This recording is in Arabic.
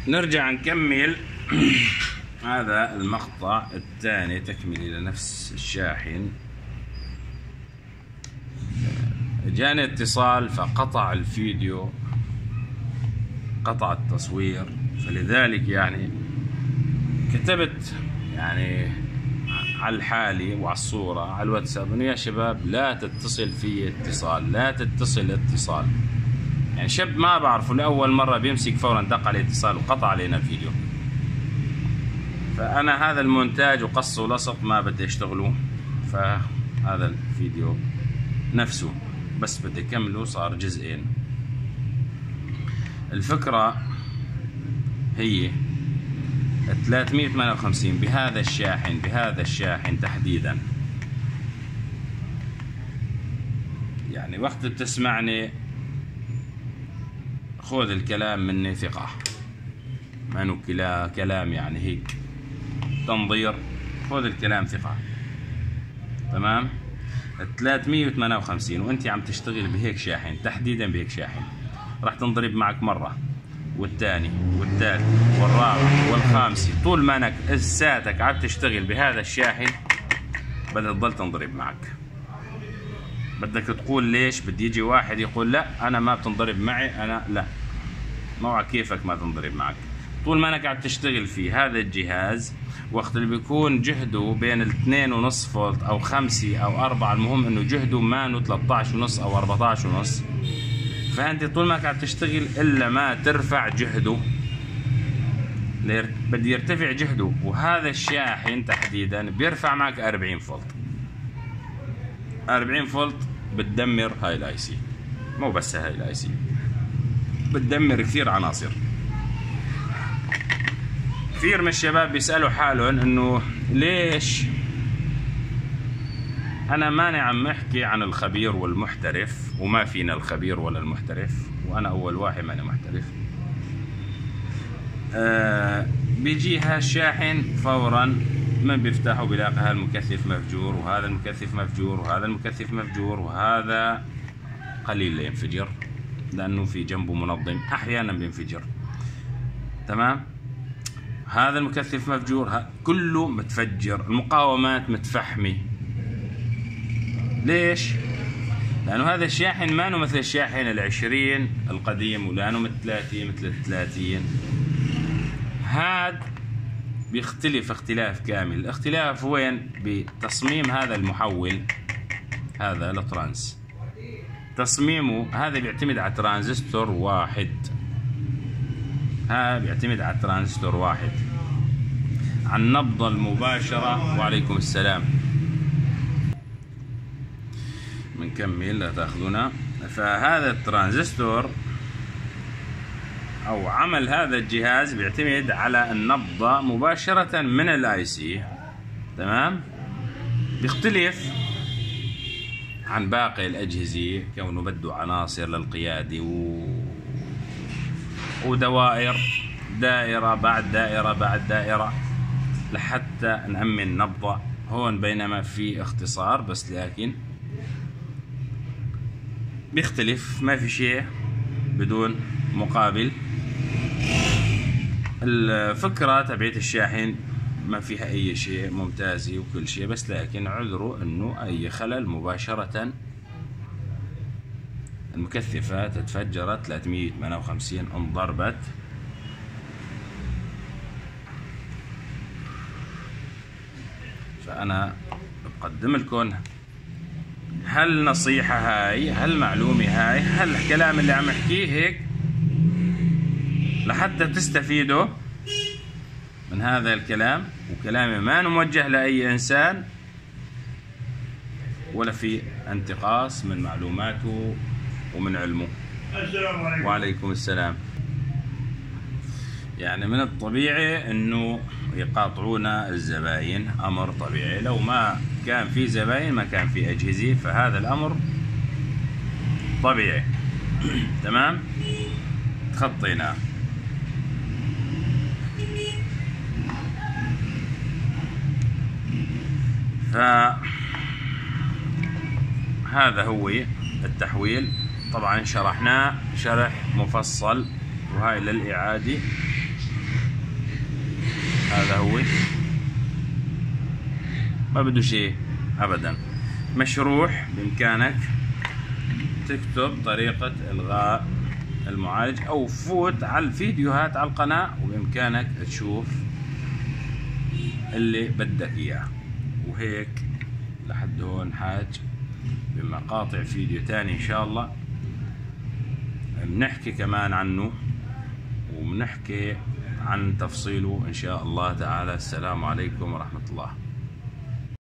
نرجع نكمل هذا المقطع الثاني تكملة لنفس الشاحن. جاني اتصال فقطع الفيديو، قطع التصوير، فلذلك يعني كتبت يعني على الحالي وعلى الصورة على الواتساب انه يا شباب لا تتصل في اتصال، لا تتصل اتصال. يعني شاب ما بعرفه لأول مرة بيمسك فورا دق عليه اتصال وقطع علينا الفيديو. فأنا هذا المونتاج وقص ولصق ما بدي اشتغله، فهذا الفيديو نفسه بس بدي أكمله صار جزئين. الفكرة هي 358 بهذا الشاحن تحديدا. يعني وقت بتسمعني خذ الكلام مني ثقة، ما انه كلام يعني هيك تنظير، خذ الكلام ثقة. تمام. 358 وانت عم تشتغل بهيك شاحن تحديدا، بهيك شاحن راح تنضرب معك مرة والثاني والثالث والرابع والخامسة. طول ما انك لساتك عم تشتغل بهذا الشاحن بدها تضل تنضرب معك. بدك تقول ليش؟ بدي يجي واحد يقول لا انا ما بتنضرب معي، انا لا، موعى كيفك ما تنضرب معك. طول ما انك عم تشتغل في هذا الجهاز، وقت اللي بيكون جهده بين 2.5 فولت او 5 او 4، المهم انه جهده ما 13.5 او 14.5، فانت طول ما انك عم تشتغل الا ما ترفع جهده، بدي يرتفع جهده. وهذا الشاحن تحديدا بيرفع معك 40 فولت. 40 فولت بتدمر هاي الاي سي، مو بس هاي الاي سي، بتدمر كثير عناصر. كثير من الشباب بيسألوا حالهم انه ليش انا ماني عم احكي عن الخبير والمحترف، وما فينا الخبير ولا المحترف، وانا اول واحد ماني محترف. بيجي هالشاحن فورا من بيفتحه بيلاقي هذا المكثف مفجور، وهذا المكثف مفجور، وهذا المكثف مفجور، وهذا قليل لينفجر لانه في جنبه منظم احيانا بينفجر. تمام. هذا المكثف مفجور، كله متفجر، المقاومات متفحمة. ليش؟ لأنه هذا الشاحن ما مثل الشاحن 20 القديم، ولأنه مثل 30. هذا بيختلف اختلاف كامل. الاختلاف وين؟ بتصميم هذا المحول، هذا الترانس، تصميمه هذا بيعتمد على ترانزستور واحد. بيعتمد على ترانزستور واحد، عن النبضة المباشرة. وعليكم السلام. بنكمل لا تاخذونا. فهذا الترانزستور او عمل هذا الجهاز بيعتمد على النبضة مباشرة من الاي سي. تمام. بيختلف عن باقي الاجهزة كونه بده عناصر للقيادة ودوائر، دائرة بعد دائرة بعد دائرة لحتى نأمن نبضة هون، بينما في اختصار بس، لكن بيختلف، ما في شيء بدون مقابل. الفكرة تبعت الشاحن ما فيها اي شيء، ممتازة وكل شيء، بس لكن عذره انه اي خلل مباشرة المكثفات تفجرت. 358 انضربت. فأنا بقدم لكم هالنصيحة هاي، هالمعلومة هاي، هالكلام اللي عم احكيه هيك لحتى تستفيدوا من هذا الكلام. وكلامي ما موجه لأي إنسان ولا في انتقاص من معلوماته ومن علمه. السلام عليكم. وعليكم السلام. يعني من الطبيعي انه يقاطعونا الزباين، امر طبيعي. لو ما كان في زباين ما كان في اجهزة، فهذا الامر طبيعي. تمام. تخطينا. فهذا هو التحويل. طبعا شرحناه شرح مفصل، وهاي للإعادة هذا هو، ما بده شيء ابدا، مشروح. بامكانك تكتب طريقة الغاء المعالج او فوت على الفيديوهات على القناة، وبامكانك تشوف اللي بدك اياه. وهيك لحد هون حاج، بمقاطع فيديو تاني ان شاء الله بنحكي كمان عنه وبنحكي عن تفصيله ان شاء الله تعالى. السلام عليكم ورحمة الله.